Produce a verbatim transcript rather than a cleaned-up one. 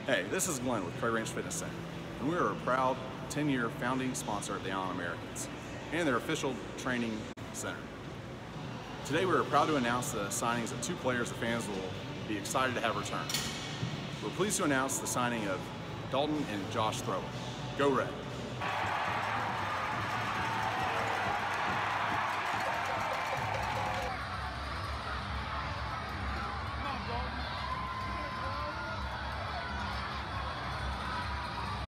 Hey, this is Glenn with Prairie Range Fitness Center, and we are a proud ten year founding sponsor of the Allen Americans and their official training center. Today we are proud to announce the signings of two players the fans will be excited to have return. We're pleased to announce the signing of Dalton and Josh Thrower. Go Red!